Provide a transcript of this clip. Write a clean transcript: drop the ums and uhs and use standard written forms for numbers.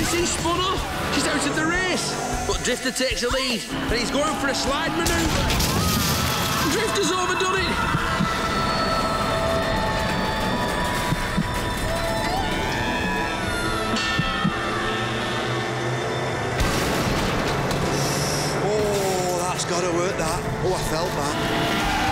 Racing's spun off. She's out of the race. But Drifter takes the lead, and he's going for a slide manoeuvre. Drifter's overdone it. Oh, that's got to work, that. Oh, I felt that.